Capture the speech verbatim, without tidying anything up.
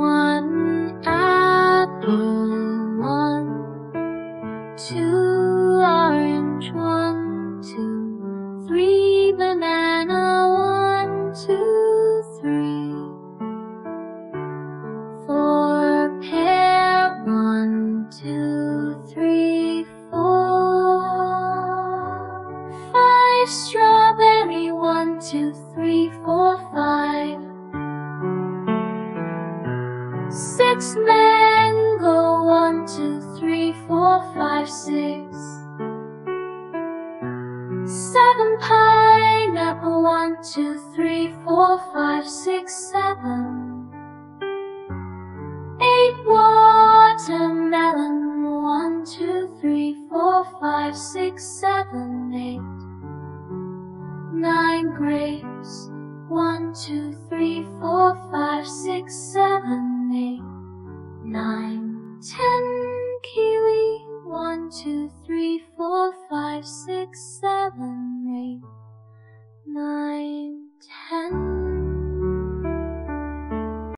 One apple, one, two orange, one, two, three banana, one, two, three, four pear, one, two, three, four, five strawberry, one, two, three, four, five, six mango, one, two, three, four, five, six, seven pineapple, one, two, three, four, five, six, seven, eight watermelon, one, two, three, four, five, six, seven, eight, nine grapes, one, two, three, four, five, six, seven, eight, nine, ten kiwi, one, two, three, four, five, six, seven, eight, nine.